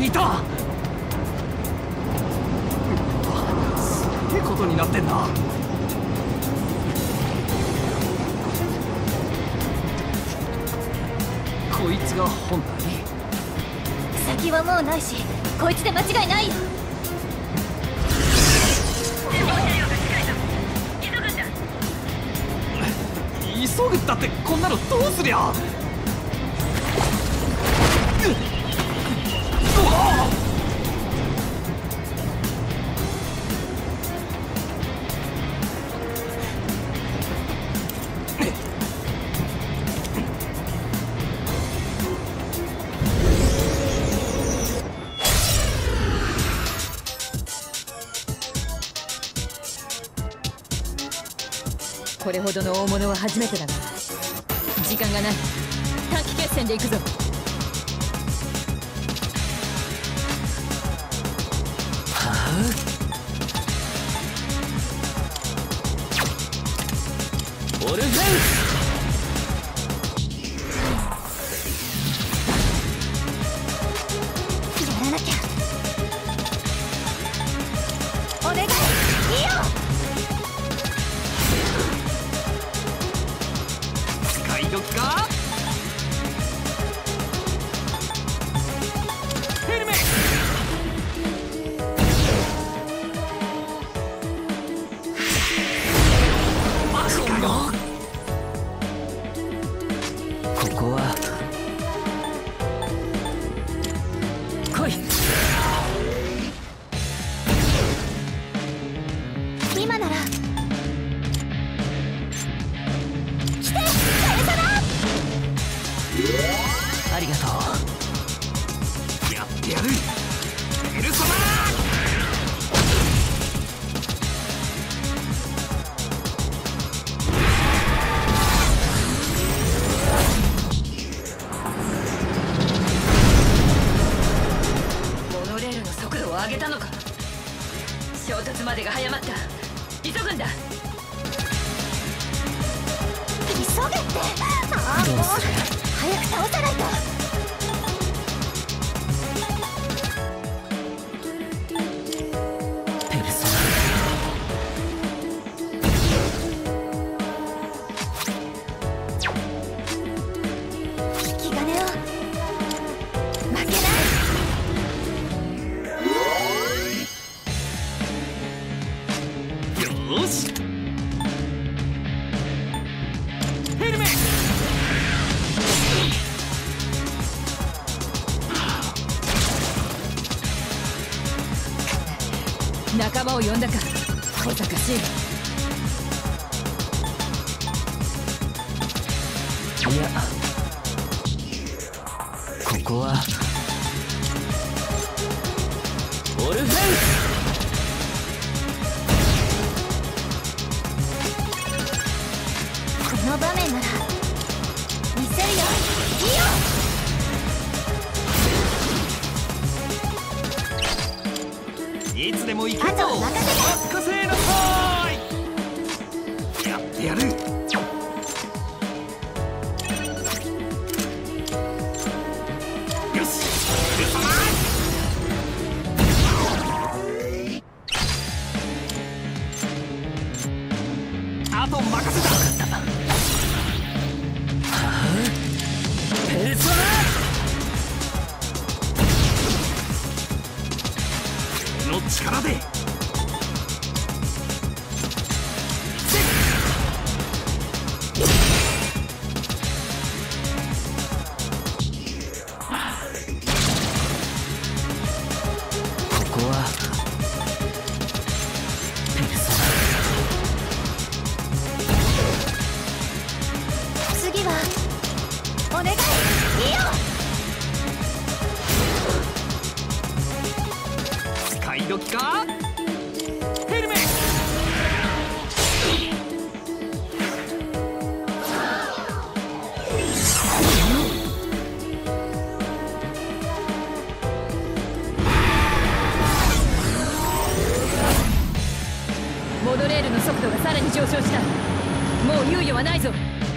いた。すげえことになってんな。こいつが本体？ 先はもうないし、こいつで間違いないよ。 急ぐったってこんなのどうすりゃ。 これほどの大物は初めてだが、時間がない。短期決戦で行くぞ。 オルフェウス。 やらなきゃ。お願い、イオ。 使い時か。ヘルメ。マジかよ。ここは来い。 今なら来て、ペルソナ。 ありがとう。やってやる。ペルソナ。 モノレールの速度を上げたのか。衝突までが早まった。急ぐんだ。 急げって。ああ、もう早く倒さないと。 ペルソ引き金を負けない。 ナ。よーし。ヘルメ。 仲間を呼んだか、小賢しい。 いや、ここはオルフェウス。 この場面なら見せるよ、イオ。 いつでも行けるぞ。 あとは任せて。 任せなさい。やってやる。よし。ペルソナ。あと任せた。ペルソナ。俺の力で。ここはペルソナ。 次はお願い、イオ。 使い時か。ヘルメ。 モノレールの速度がさらに上昇した。もう猶予はないぞ。